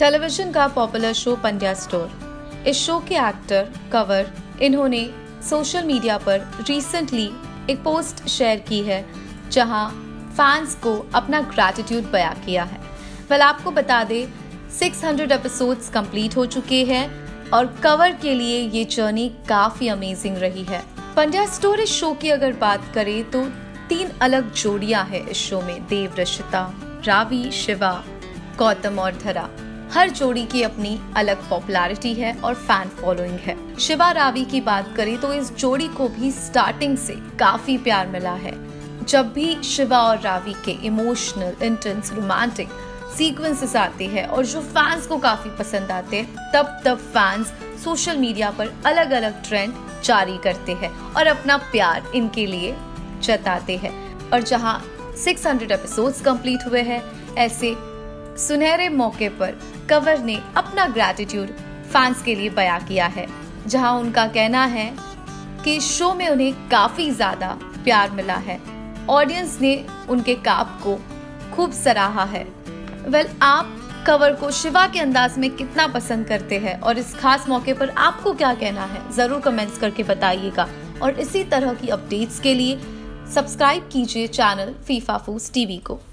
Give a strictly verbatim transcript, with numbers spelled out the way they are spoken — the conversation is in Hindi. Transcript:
टेलीविजन का पॉपुलर शो पंड्या स्टोर। इस शो के एक्टर कवर इन्होंने सोशल मीडिया पर रिसेंटली एक पोस्ट शेयर की है जहां फैंस को अपना ग्रैटिट्यूड बयां किया है। वेल आपको बता दें छह सौ एपिसोड्स कंप्लीट हो चुके हैं और कवर के लिए ये जर्नी काफी अमेजिंग रही है। पंड्या स्टोर इस शो की अगर बात करें तो तीन अलग जोड़ियां हैं इस शो में, देव रशिता, रावी, शिवा, गौतम और धरा। हर जोड़ी की अपनी अलग पॉपुलैरिटी है और फैन फॉलोइंग है। शिवा रावी की बात करें तो इस जोड़ी को भी स्टार्टिंग से काफी प्यार मिला है। जब भी शिवा और रावी के इमोशनल, इंटेंस, रोमांटिक सीक्वेंसेस आते हैं और जो फैंस को काफी पसंद आते हैं, तब तब फैंस सोशल मीडिया पर अलग अलग ट्रेंड जारी करते हैं और अपना प्यार इनके लिए जताते हैं। और जहां छह सौ एपिसोड्स कंप्लीट हुए हैं, ऐसे सुनहरे मौके पर कवर ने अपना ग्रैटिट्यूड फैंस के लिए बयां किया है, जहां उनका कहना है कि शो में उन्हें काफी ज्यादा प्यार मिला है। ऑडियंस ने उनके काम को खूब सराहा है। वेल well, आप कवर को शिवा के अंदाज में कितना पसंद करते हैं और इस खास मौके पर आपको क्या कहना है, जरूर कमेंट्स करके बताइएगा। और इसी तरह की अपडेट्स के लिए सब्सक्राइब कीजिए चैनल फीफा फूड्स टीवी को।